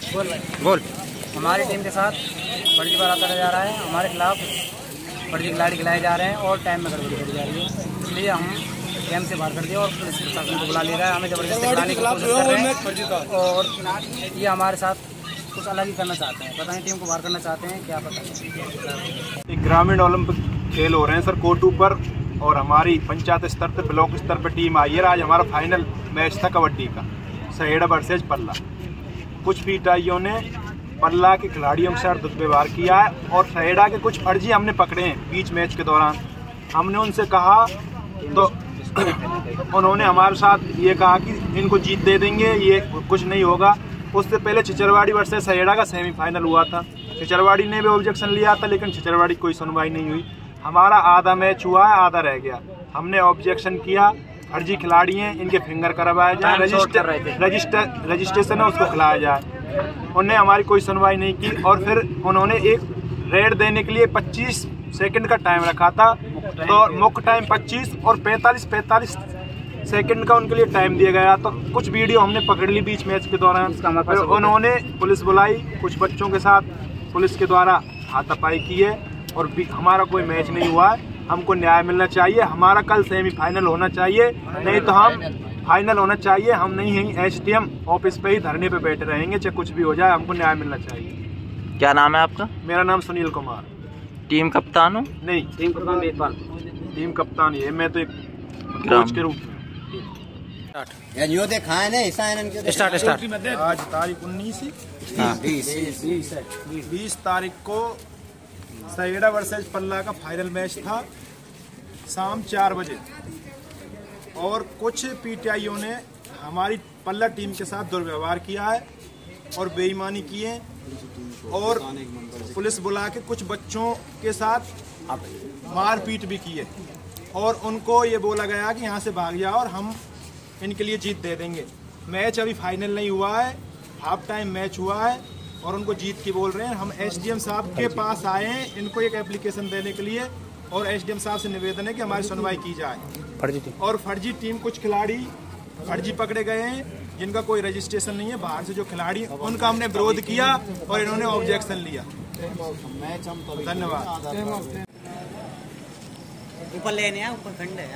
बोल। हमारी टीम के साथ फर्जी बात करा जा रहा है, हमारे खिलाफ फर्जी खिलाड़ी खिलाए जा रहे हैं और टाइम में गड़बड़ी करी जा रही है। इसलिए हम गेम से बाहर कर दिए और पुलिस प्रशासन को बुला ले रहा है, हमें जबरदस्ती खिलाने की कोशिश कर रहे हैं और ये हमारे साथ कुछ अलग ही करना चाहते हैं। पता नहीं टीम को बाहर करना चाहते हैं, क्या पता। ग्रामीण ओलंपिक खेल हो रहे हैं सर कोटू पर, और हमारी पंचायत स्तर पर ब्लॉक स्तर पर टीम आई है। आज हमारा फाइनल मैच था कबड्डी का, सहेड़ा वर्सेज पल्ला। कुछ पीटाइयों ने पल्ला के खिलाड़ियों के साथ दुर्व्यवहार किया है और सहेड़ा के कुछ फर्जी हमने पकड़े हैं बीच मैच के दौरान। हमने उनसे कहा तो उन्होंने हमारे साथ ये कहा कि इनको जीत दे देंगे, ये कुछ नहीं होगा। उससे पहले छिचरवाड़ी वर्सेस सहेड़ा का सेमीफाइनल हुआ था। छिचरवाड़ी ने भी ऑब्जेक्शन लिया था, लेकिन छिचरवाड़ी कोई सुनवाई नहीं हुई। हमारा आधा मैच हुआ है, आधा रह गया। हमने ऑब्जेक्शन किया, फर्जी खिलाड़ी हैं, इनके फिंगर करवाया जाए, रजिस्ट्रेशन है उसको खिलाया जाए। उन्होंने हमारी कोई सुनवाई नहीं की और फिर उन्होंने एक रेड देने के लिए 25 सेकंड का टाइम रखा था। तो मुख्य टाइम 25 और 45 सेकंड का उनके लिए टाइम दिया गया। तो कुछ वीडियो हमने पकड़ ली बीच मैच के दौरान। फिर उन्होंने पुलिस बुलाई, कुछ बच्चों के साथ पुलिस के द्वारा हाथापाई की है और हमारा कोई मैच नहीं हुआ है। हमको न्याय मिलना चाहिए। हमारा कल सेमीफाइनल होना चाहिए, नहीं तो हम फाइनल होना चाहिए। हम नहीं यहीं एसडीएम ऑफिस पे ही धरने पे बैठे रहेंगे, चाहे कुछ भी हो जाए। हमको न्याय मिलना चाहिए। क्या नाम है आपका? मेरा नाम सुनील कुमार। टीम कप्तान हो? नहीं, टीम कप्तान ये, मैं तो एक कोच के रूप में। स्टार्ट। आज तारीख 20 तारीख को सहेड़ा वर्सेज पल्ला का फाइनल मैच था शाम 4 बजे और कुछ पीटीआईओ ने हमारी पल्ला टीम के साथ दुर्व्यवहार किया है और बेईमानी की है और पुलिस बुला के कुछ बच्चों के साथ मारपीट भी की है और उनको ये बोला गया कि यहाँ से भाग जाओ और हम इनके लिए जीत दे देंगे। मैच अभी फाइनल नहीं हुआ है, हाफ टाइम मैच हुआ है और उनको जीत की बोल रहे हैं। हम एसडीएम साहब के पास आए हैं इनको एक एप्लीकेशन देने के लिए और एसडीएम साहब से निवेदन है कि हमारी सुनवाई की जाए। और फर्जी टीम कुछ खिलाड़ी फर्जी पकड़े गए हैं जिनका कोई रजिस्ट्रेशन नहीं है। बाहर से जो खिलाड़ी उनका हमने विरोध किया और इन्होंने ऑब्जेक्शन लिया। धन्यवाद। ऊपर लेने ऊपर खंड है।